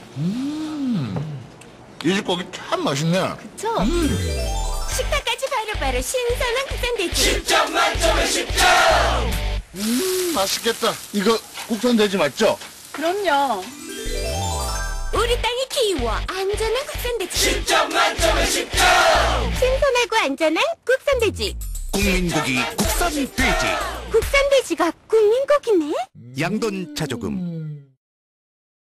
이 집 고기 참 맛있네. 그쵸? 식탁까지 바로바로 신선한 국산 돼지. 10점 만점에 10점! 맛있겠다. 이거 국산 돼지 맞죠? 그럼요. 우리 땅이 키워 안전한 국산 돼지. 10점 만점에 10점! 신선하고 안전한 국산 돼지. 국민고기 국산 돼지 국산 돼지가 국민고기네. 양돈 자조금